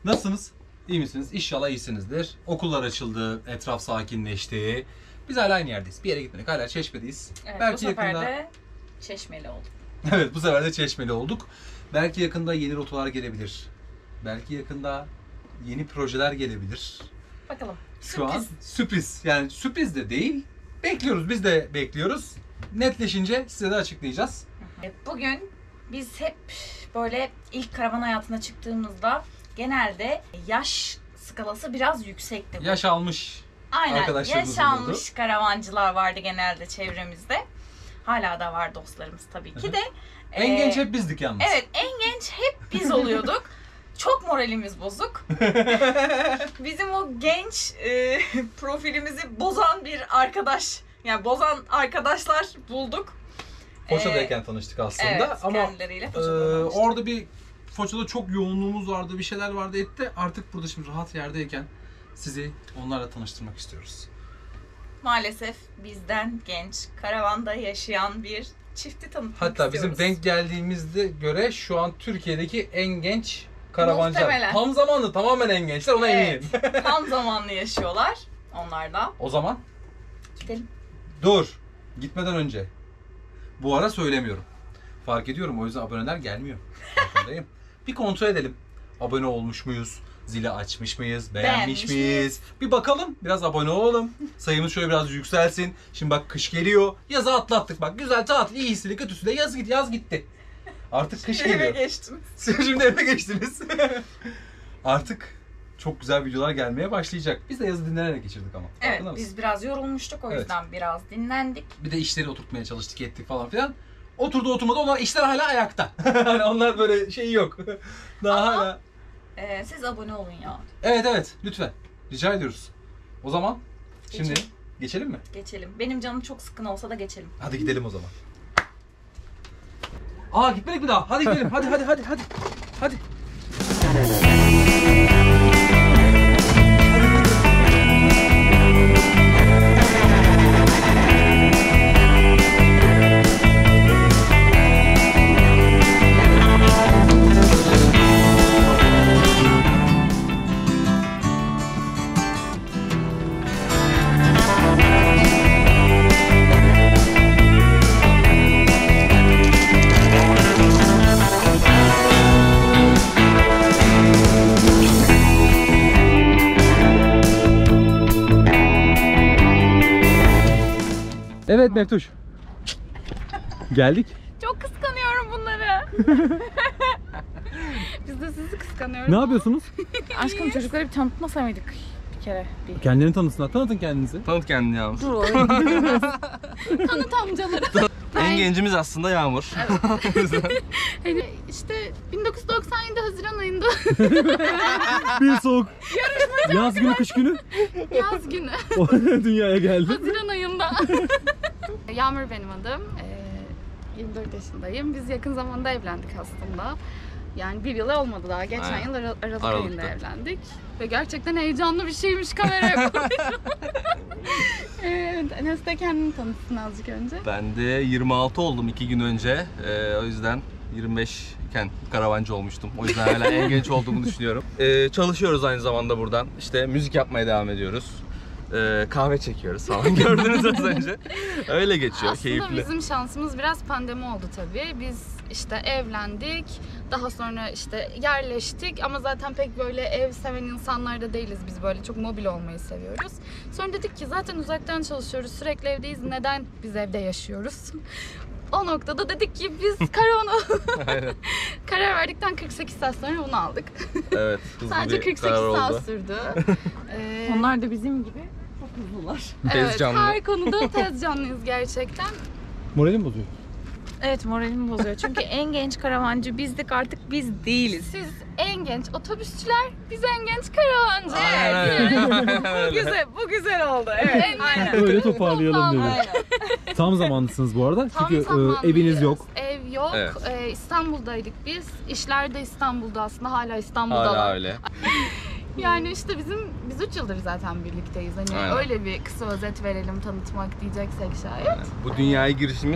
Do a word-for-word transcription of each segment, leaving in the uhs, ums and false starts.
Nasılsınız? İyi misiniz? İnşallah iyisinizdir. Okullar açıldı, etraf sakinleşti. Biz hala aynı yerdeyiz. Bir yere gitmedik. Hala Çeşme'deyiz. Evet, Belki bu sefer yakında... de Çeşmeli olduk. Evet, bu sefer de Çeşmeli olduk. Belki yakında yeni rotalar gelebilir. Belki yakında yeni projeler gelebilir. Bakalım. Şu Sürpriz. an sürpriz. Yani sürpriz de değil. Bekliyoruz. Biz de bekliyoruz. Netleşince size de açıklayacağız. Bugün biz hep böyle ilk karavan hayatına çıktığımızda genelde yaş skalası biraz yüksekti. Yaş almış Aynen, arkadaşlarımız yaş oluyordu. almış karavancılar vardı genelde çevremizde. Hala da var dostlarımız tabii ki de. En Ee, genç hep bizdik yalnız. Evet, en genç hep biz oluyorduk. Çok moralimiz bozuk. Bizim o genç e, profilimizi bozan bir arkadaş, yani bozan arkadaşlar bulduk. Foça'dayken tanıştık aslında Evet, ama kendileriyle e, Foça'da tanıştık. orada bir Foça'da çok yoğunluğumuz vardı, bir şeyler vardı etti. Artık burada şimdi rahat yerdeyken sizi onlarla tanıştırmak istiyoruz. Maalesef bizden genç, karavanda yaşayan bir çifti tanıtmak Hatta istiyoruz. bizim denk geldiğimizde göre şu an Türkiye'deki en genç karavancılar. Muhtemelen. Tam zamanlı, tamamen en gençler, ona Evet, eminim. tam zamanlı yaşıyorlar onlar da. O zaman Gidelim. dur, gitmeden önce. Bu ara söylemiyorum. Fark ediyorum, o yüzden aboneler gelmiyor. Farkındayım. Bir kontrol edelim. Abone olmuş muyuz? Zili açmış mıyız? Beğenmiş, Beğenmiş miyiz? miyiz? Bir bakalım. Biraz abone olalım. Sayımız şöyle biraz yükselsin. Şimdi bak kış geliyor. Yazı atlattık bak. Güzel tatil, iyisiyle kötüsüyle yaz git, yaz gitti. Artık kış Eve geliyor. geçtim. Siz şimdi eve geçtiniz. Artık çok güzel videolar gelmeye başlayacak. Biz de yazı dinlenerek geçirdik ama. Evet, Farkında mısın? biz biraz yorulmuştuk, o Evet. yüzden biraz dinlendik. Bir de işleri oturtmaya çalıştık, ettik falan filan. Oturdu oturmadı, onlar işler hala ayakta. Hani onlar böyle şey yok. Daha Ama- hala. Ee, siz abone olun ya. Evet evet, lütfen. Rica ediyoruz. O zaman şimdi Geçelim. geçelim mi? Geçelim. Benim canım çok sıkkın olsa da geçelim. Hadi gidelim o zaman. Aa, gitmedik mi daha? Hadi gidelim. Hadi hadi hadi hadi. Hadi. Evet Meftuş. Geldik. Çok kıskanıyorum bunları. Biz de sizi kıskanıyoruz. Ne yapıyorsunuz? Aşkım çocukları bir tanıtmasa mıydık bir kere? Bir. Kendini tanısınlar. Tanıtın kendinizi. Tanıt kendini Yağmur. Dur oğlum. Tanıt amcaları. En gencimiz aslında Yağmur. Hani işte bin dokuz yüz doksan yedi Haziran ayında Bir soğuk. Yaz günü, kış günü yaz günü dünyaya geldi. Haziran ayında. Yağmur benim adım. Ee, yirmi dört yaşındayım. Biz yakın zamanda evlendik aslında. Yani bir yıl olmadı daha. Geçen Aynen. yıl Ara- Aralık Aralık'ta. ayında evlendik. Ve gerçekten heyecanlı bir şeymiş kameraya koyuyor. Evet, Enes de kendini tanıtsın azıcık önce. Ben de yirmi altı oldum iki gün önce. Ee, o yüzden yirmi beş iken karavancı olmuştum. O yüzden hala en genç olduğumu düşünüyorum. Ee, çalışıyoruz aynı zamanda buradan. İşte müzik yapmaya devam ediyoruz. Ee, kahve çekiyoruz falan gördünüz az önce. Öyle geçiyor, Aslında keyifli. bizim şansımız biraz pandemi oldu tabii. Biz işte evlendik, daha sonra işte yerleştik ama zaten pek böyle ev seven insanlar da değiliz biz, böyle çok mobil olmayı seviyoruz. Sonra dedik ki zaten uzaktan çalışıyoruz, sürekli evdeyiz, neden biz evde yaşıyoruz? O noktada dedik ki biz karavan Aynen. karar verdikten kırk sekiz saat sonra bunu aldık. Evet, hızlı Sadece bir kırk sekiz karar saat oldu. sürdü. Ee, Onlar da bizim gibi çok hızlılar. evet, Tez canlı. her konuda tez canlıyız gerçekten. Moralim bozuyor. Evet, moralimi bozuyor. Çünkü en genç karavancı bizdik, artık biz değiliz. Siz en genç otobüsçüler, biz en genç karavancı. Aynen Bu güzel, bu güzel oldu. Evet, aynen. Öyle toparlayalım dedim. Aynen. Tam zamanlısınız bu arada. Tam Çünkü e, zamanlıyız. eviniz yok. Ev yok. Evet. Ee, İstanbul'daydık biz. İşler de İstanbul'da aslında. Hala İstanbul'dalar. Hala öyle. Yani işte bizim, biz üç yıldır zaten birlikteyiz. Hani Aynen. öyle bir kısa özet verelim tanıtmak diyeceksek şayet. Yani bu dünyaya girişimiz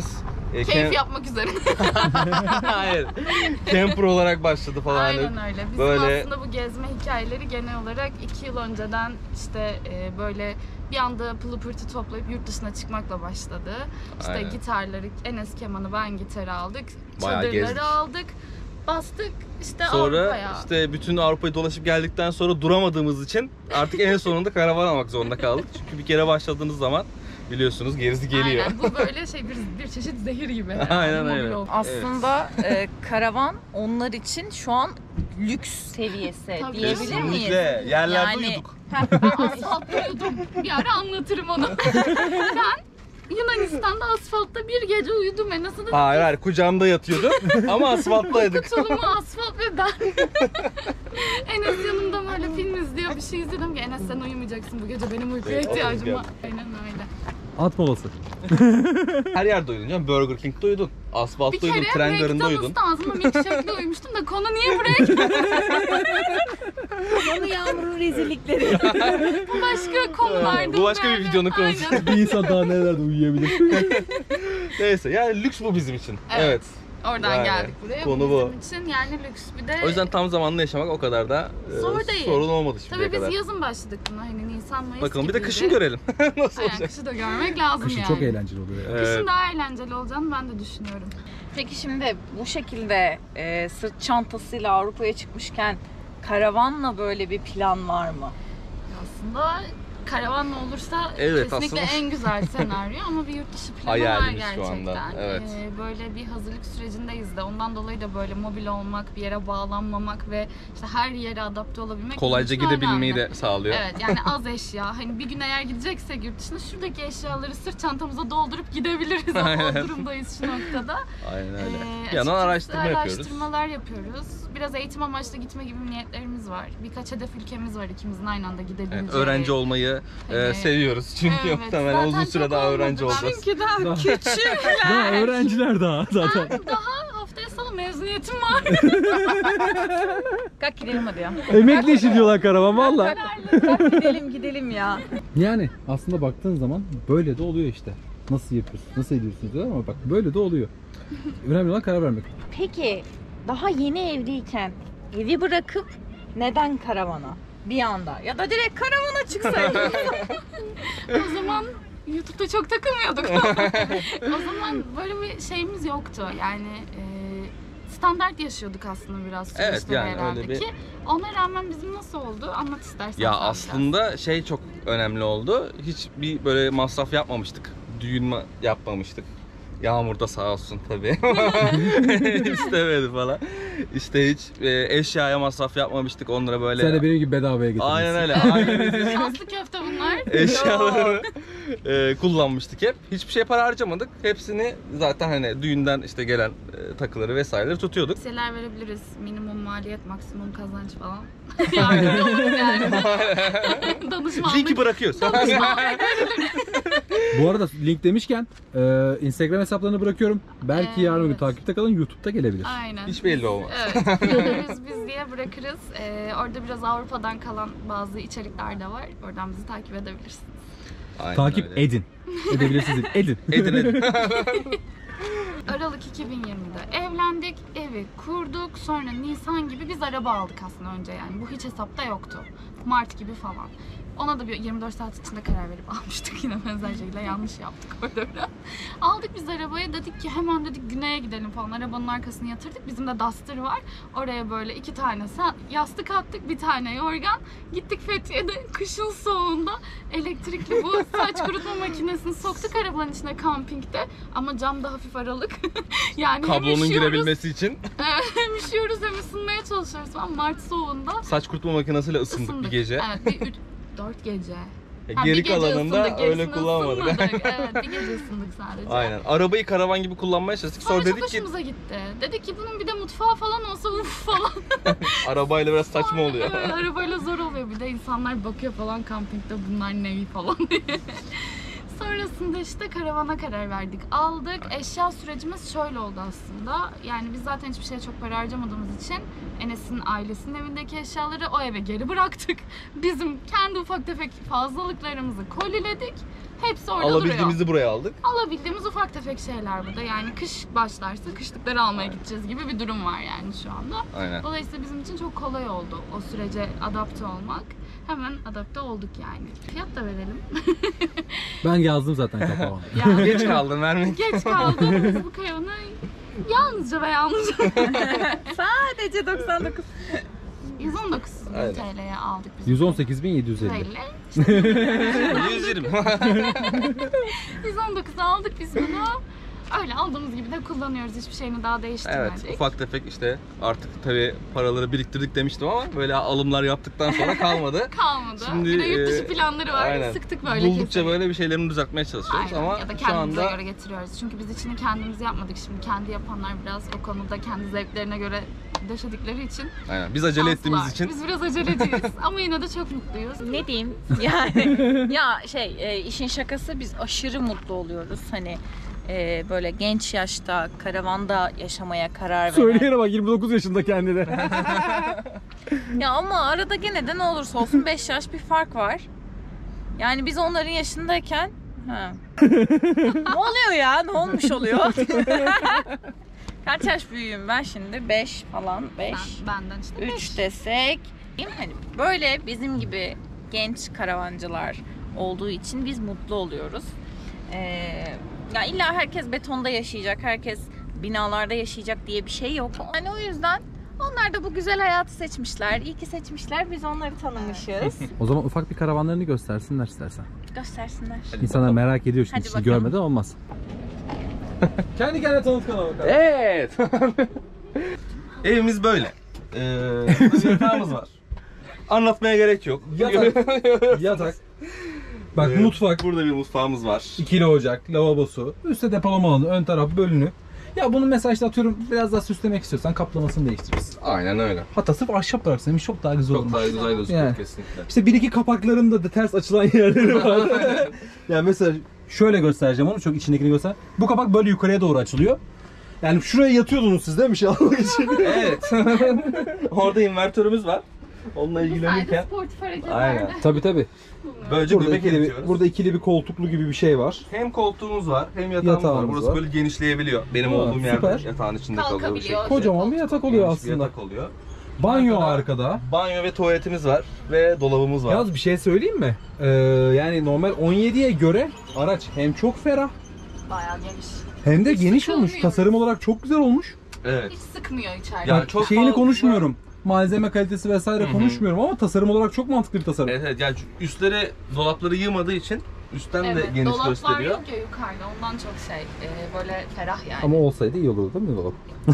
E, Keyif camp- yapmak üzere. Hayır. Camper olarak başladı falan. Hani Aynen öyle. Bizim böyle- aslında bu gezme hikayeleri genel olarak iki yıl önceden işte e, böyle bir anda pılı pırtı toplayıp yurt dışına çıkmakla başladı. İşte Aynen. gitarları, Enes kemanı, ben gitarı aldık. Bayağı Çadırları gezdik. aldık. Bastık işte Sonra Avrupa'ya. işte bütün Avrupa'yı dolaşıp geldikten sonra duramadığımız için artık en sonunda karavan almak zorunda kaldık. Çünkü bir kere başladığınız zaman biliyorsunuz gerisi geliyor. Aynen, bu böyle şey bir, bir çeşit zehir gibi. Aynen Mobil öyle. oldu. Aslında e, karavan onlar için şu an lüks seviyesi Tabii. diyebilir miyiz? Kesinlikle. Yerlerde Yani- uyuduk. Ben asfaltta uyudum. Bir ara anlatırım onu. Ben Yunanistan'da asfaltta bir gece uyudum en azından. Hayır hayır kucağımda yatıyordu ama asfalttaydık. Tulumu asfalt ve ben. Enes yanımda böyle film izliyor, bir şey izledim ki Enes sen uyumayacaksın bu gece, benim uykuya ihtiyacım var. Aynen öyle. At molası. Her yerde uyudun canım. Burger King'de uyudun. Bir Asfaltta uyudun, kere tren garında uyudun. McDonald's'ta ağzıma milkshake'le uyumuştum da konu niye buraya geldi? Konu Yağmur'un rezillikleri. Bu başka konulardı. Bu başka bir yani. videonun konusu. Aynen. Bir insan daha nerelerde uyuyabilir? Neyse yani lüks bu bizim için. Evet. Evet. Oradan Yani, geldik buraya. konu bu bu. bizim için yani lüks bir de. O yüzden tam zamanlı yaşamak o kadar da e, Zor değil. sorun olmadı şimdiye Tabii biz kadar. yazın başladık buna, hani Nisan Mayıs Bakalım bir de gibiydi. kışın görelim. Nasıl Aynen, olacak? kışı da görmek lazım Kışın yani. çok eğlenceli oluyor ya. Evet. Kışın daha eğlenceli olacağını ben de düşünüyorum. Peki şimdi bu şekilde e, sırt çantasıyla Avrupa'ya çıkmışken karavanla böyle bir plan var mı? Aslında karavanla olursa Evet, kesinlikle aslında- en güzel senaryo ama bir yurt dışı planı var Hayalimiz şu gerçekten. anda, evet. Ee, böyle bir hazırlık sürecindeyiz de ondan dolayı da böyle mobil olmak, bir yere bağlanmamak ve işte her yere adapte olabilmek Kolayca bizim için gidebilmeyi önemli. de sağlıyor. Evet, yani az eşya. Hani bir gün eğer gideceksek yurt dışına şuradaki eşyaları sırt çantamıza doldurup gidebiliriz. O durumdayız şu noktada. Aynen öyle. Ee, bir yandan açıkçası araştırma yapıyoruz. Araştırmalar yapıyoruz. Biraz eğitim amaçlı gitme gibi niyetlerimiz var. Birkaç hedef ülkemiz var ikimizin aynı anda gidebileceği. Evet, öğrenci olmayı e, Hani- seviyoruz. Çünkü Evet, muhtemelen zaten uzun süre çok daha olmadı. öğrenci olacağız. Çünkü daha Daha küçükler. öğrenciler daha zaten. Ben daha haftaya salı mezuniyetim var. Kalk gidelim hadi ya. Emekli işi diyorlar karavan valla. Kalk gidelim gidelim ya. Yani aslında baktığın zaman böyle de oluyor işte. Nasıl yapıyorsunuz, nasıl ediyorsunuz diyorlar ama bak böyle de oluyor. Önemli olan karar vermek. Peki daha yeni evliyken evi bırakıp neden karavana? Bir anda ya da direkt karavana çıksaydın. O zaman YouTube'da çok takılmıyorduk. O zaman böyle bir şeyimiz yoktu. Yani e, standart yaşıyorduk aslında biraz süreçte Evet, yani herhalde öyle bir- ki. Ona rağmen bizim nasıl oldu? Anlat istersen. Ya sen biraz. aslında şey çok önemli oldu. Hiç bir böyle masraf yapmamıştık. Düğün ma- yapmamıştık. Yağmur da sağ olsun tabii. İstemedi falan. İşte hiç e, eşyaya masraf yapmamıştık. Onlara böyle... Sen de benim gibi bedavaya getirdin. Aynen öyle. Ailemizin Şanslı köfte bunlar. eşyalarını e, kullanmıştık hep. Hiçbir şey para harcamadık. Hepsini zaten hani düğünden işte gelen e, takıları vesaireleri tutuyorduk. Tavsiyeler verebiliriz. Minimum maliyet, maksimum kazanç falan. Yardımcı oluruz yani. Danışmanlık. Linki bırakıyoruz. Bu arada link demişken e, Instagram hesaplarını bırakıyorum. Belki yarın bir gün Evet. takipte kalın, YouTube'da gelebilir. Aynen. Hiç belli olmaz. Evet. Biz biz diye bırakırız. Ee, orada biraz Avrupa'dan kalan bazı içerikler de var. Oradan bizi takip edebilirsiniz. Aynen Takip öyle. edin. Edebilirsiniz. Edin. Edin edin. Aralık iki bin yirmide evlendik, evi kurduk. Sonra Nisan gibi biz araba aldık aslında önce yani. Bu hiç hesapta yoktu. Mart gibi falan. Ona da bir yirmi dört saat içinde karar verip almıştık. Yine benzer şekilde yanlış yaptık orada biraz. Aldık biz arabayı, dedik ki hemen dedik güneye gidelim falan. Arabanın arkasını yatırdık. Bizim de Duster var. Oraya böyle iki tane yastık attık, bir tane yorgan. Gittik Fethiye'de kışın soğuğunda elektrikli bu saç kurutma makinesini soktuk arabanın içine kampingde. Ama cam da hafif aralık. Yani hem Kablonun üşüyoruz, girebilmesi için hem üşüyoruz hem ısınmaya çalışıyoruz falan. Mart soğuğunda saç kurutma makinesiyle ısındık, ısındık. bir gece. Evet, bir üç, dört gece. E, Ha, Geri bir gece kalanında ısındık, öyle gerisini kullanmadık. ısınmadık. Evet, bir gece ısındık sadece. Aynen. Arabayı karavan gibi kullanmaya çalıştık. Sonra, Sonra çok dedik ki hoşumuza gitti. Dedik ki bunun bir de mutfağı falan olsa uf falan. arabayla biraz saçma oluyor. Evet, arabayla zor oluyor. Bir de insanlar bakıyor falan kampingde bunlar neyi falan diye. Sonrasında işte karavana karar verdik. Aldık. Eşya sürecimiz şöyle oldu aslında. Yani biz zaten hiçbir şeye çok para harcamadığımız için Enes'in ailesinin evindeki eşyaları o eve geri bıraktık. Bizim kendi ufak tefek fazlalıklarımızı koliledik. Hepsi orada duruyor. Alabildiğimizi buraya aldık. Alabildiğimiz ufak tefek şeyler burada. Yani kış başlarsa kışlıkları almaya gideceğiz gibi bir durum var yani şu anda. Aynen. Dolayısıyla bizim için çok kolay oldu o sürece adapte olmak. Hemen adapte olduk yani. Fiyat da verelim. Ben yazdım zaten kapağı. Ya, Geç kaldın vermek. geç kaldım. Biz bu karavanı yalnızca ve yalnızca Sadece doksan dokuz. yüz on dokuz Aynen. T L'ye aldık biz. yüz on sekiz bin yedi yüz elli. yüz yirmi. yüz on dokuz aldık biz bunu. Öyle aldığımız gibi de kullanıyoruz. Hiçbir şeyini daha değiştirmedik. Evet, ufak tefek işte artık tabii paraları biriktirdik demiştim ama böyle alımlar yaptıktan sonra kalmadı. Kalmadı. Şimdi, bir de yurt dışı e, planları var. aynen. Sıktık böyle Buldukça kesin. böyle bir şeylerini düzeltmeye çalışıyoruz Aynen. ama Ya da şu kendimize anda göre getiriyoruz. Çünkü biz içini kendimiz yapmadık. Şimdi kendi yapanlar biraz o konuda kendi zevklerine göre döşedikleri için aynen, biz acele şanslılar. ettiğimiz için Biz biraz aceleciyiz ama yine de çok mutluyuz. Ne diyeyim? Yani ya şey e, işin şakası biz aşırı mutlu oluyoruz. Hani e, böyle genç yaşta karavanda yaşamaya karar veren. Söyleyene bak yirmi dokuz yaşında kendine. Ya ama arada gene de ne olursa olsun beş yaş bir fark var. Yani biz onların yaşındayken ha. Ne oluyor ya? Ne olmuş oluyor? Kaç yaş büyüğüm ben şimdi? beş falan. beş. Ben, benden işte üç beş. desek. Hani böyle bizim gibi genç karavancılar olduğu için biz mutlu oluyoruz. Ee, ya illa herkes betonda yaşayacak, herkes binalarda yaşayacak diye bir şey yok. Yani o yüzden onlar da bu güzel hayatı seçmişler. İyi ki seçmişler. Biz onları tanımışız. O zaman ufak bir karavanlarını göstersinler istersen. Göstersinler. İnsanlar merak ediyor şimdi, Hadi şimdi bakalım. görmeden olmaz. Kendi kendine tanıt kanala bakalım. evet. Evimiz böyle. Ee, burada bir yatağımız var. Anlatmaya gerek yok. Yatak. Yatak. Bak Ee, mutfak, Burada bir mutfağımız var. ikili ocak, lavabosu, üstte depolama alanı, ön taraf bölünü. Ya bunu mesela işte atıyorum biraz daha süslemek istiyorsan kaplamasını değiştirirsin. Aynen öyle. Hatta sırf ahşap bıraksamış çok daha güzel Çok olmuş. daha güzel gözüküyor Yani. kesinlikle. İşte bir iki kapaklarında da ters açılan yerleri var. Yani mesela şöyle göstereceğim onu, çok içindekini göster. Bu kapak böyle yukarıya doğru açılıyor. Yani şuraya yatıyordunuz siz değil mi şey almak için? Evet. Orada invertörümüz var. Onunla ilgilenirken Sadece sportif hareketlerde. aynen. Tabii tabii. Böylece Burada göbek ikili, bir, eritiyoruz. burada ikili bir koltuklu gibi bir şey var. Hem koltuğumuz var hem yatağımız, Yatağımız var. Burası var. böyle genişleyebiliyor. Benim Ha, olduğum yerde süper. yatağın içinde kalıyor. bu Kalkabiliyor. şekilde. Kocaman bir yatak oluyor Geniş bir aslında. yatak oluyor. Banyo Arkada- arkada. Banyo ve tuvaletimiz var ve dolabımız var. Yalnız bir şey söyleyeyim mi? Ee, yani normal on yediye göre araç hem çok ferah Bayağı geniş. hem de Hiç geniş sıkılmıyor. olmuş. Tasarım olarak çok güzel olmuş. Evet. Hiç sıkmıyor içeride. Ya Bak, çok şeyini fazla- konuşmuyorum. Malzeme kalitesi vesaire Hı hı. konuşmuyorum ama tasarım olarak çok mantıklı bir tasarım. Evet, evet. Yani üstleri dolapları yığmadığı için üstten Evet, de geniş dolaplar gösteriyor. yok ya yukarıda, ondan çok şey, e, böyle ferah yani. Ama olsaydı iyi olurdu değil mi dolap?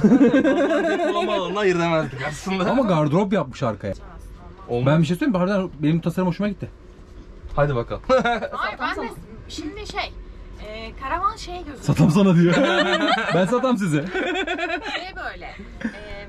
Kullanma alanına ayırt edemezdik aslında. Ama gardırop yapmış arkaya. Olmaz. Ben bir şey söyleyeyim mi? Harbiden benim tasarım hoşuma gitti. Hadi bakalım. Hayır ben de şimdi şey e, karavan şey gözüküyor. Satam sana diyor. Ben satam size. Şey böyle. E,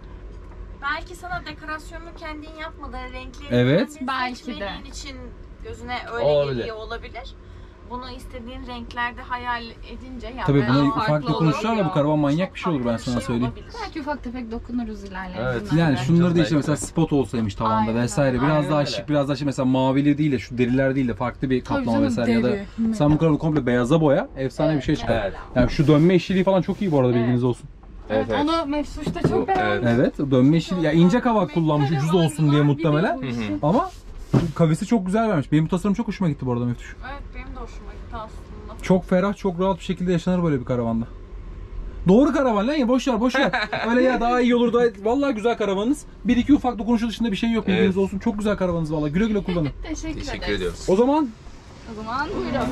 belki sana dekorasyonunu kendin yapmadan renkleri Evet. kendin Belki de. seçmediğin için gözüne öyle Olabilir. geliyor olabilir. Bunu istediğin renklerde hayal edince ya Tabii ben- bunu farklı ufak olur dokunuşlarla ya. bu karavan manyak Çok bir şey olur ben farklı bir sana şey söyleyeyim. olabilir. Belki ufak tefek dokunuruz ilerleyen Evet. günlerde. Yani şunları da işte Belki de. mesela spot olsaymış tavanda Aynen, vesaire biraz aynen daha öyle. şık, biraz daha şık, mesela mavili değil de şu deriler değil de farklı bir Tabii kaplama canım, vesaire ya da deri. sen bu karavanı komple beyaza boya, efsane bir şey çıkar. Evet. Yani şu dönme işçiliği falan çok iyi bu arada, bilginiz olsun. Evet, Evet, evet. onu Mefsuş'ta çok Bu- beğendim. Evet, dönme işçiliği ya ince kavak kullanmış ucuz olsun diye muhtemelen. Hı hı. Ama kavisi çok güzel vermiş. Benim bu tasarım çok hoşuma gitti bu arada Meftuş. Evet benim de hoşuma gitti aslında. Çok ferah, çok rahat bir şekilde yaşanır böyle bir karavanda. Doğru karavan lan ya, boş ver boş ver. Öyle ya daha iyi olur, daha vallahi güzel karavanınız. Bir iki ufak dokunuşu dışında bir şey yok, bilginiz Evet. olsun. Çok güzel karavanınız vallahi. Güle güle kullanın. Teşekkür, Teşekkür ederiz. ediyoruz. O zaman O zaman buyurun.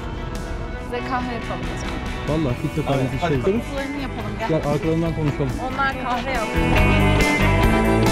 Size kahve yapalım o zaman. vallahi filtre kahvesi Hadi şey bakalım. yaparız. Kutularını yapalım gel. Gel arkalarından konuşalım. Onlar kahve yapıyor.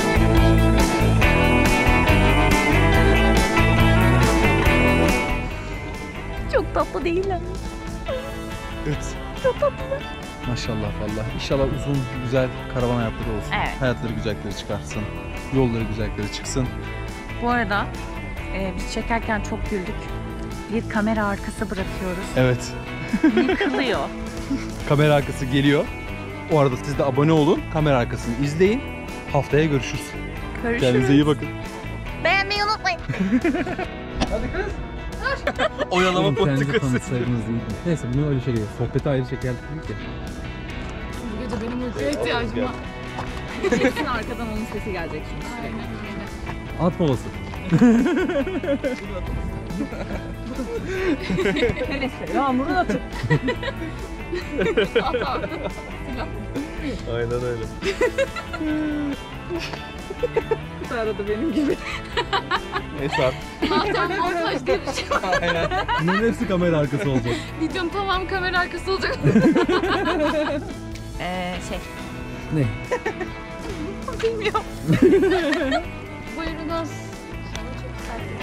Çok tatlı değiller mi? Evet. Maşallah vallahi. İnşallah uzun güzel karavan hayatları olsun. Evet. Hayatları güzellikleri çıkarsın. Yolları güzellikleri çıksın. Bu arada e, biz çekerken çok güldük. bir kamera arkası bırakıyoruz. Evet. Yıkılıyor. Kamera arkası geliyor. O arada siz de abone olun. Kamera arkasını izleyin. Haftaya görüşürüz. Görüşürüz. Kendinize iyi bakın. Beğenmeyi unutmayın. Hadi kız. Oyalama Oğlum, kendinizi politikası. tanıtsaydınız iyiydi. Neyse bunu öyle şey değil. Sohbeti ayrı şeker değil ki. Bu gece benim uykuya ihtiyacım var. Kesin arkadan onun sesi gelecek şimdi. Aynen öyle. At molası. Neresi? Yağmurun atı. Aynen öyle. Arada benim gibi. Neyse abi. Zaten montaj diye bir şey var. Aynen. Bunların hepsi kamera arkası olacak. Videonun tamamı kamera arkası olacak. Ee, şey. Ne? Bilmiyorum. Buyurunuz. Çok güzel.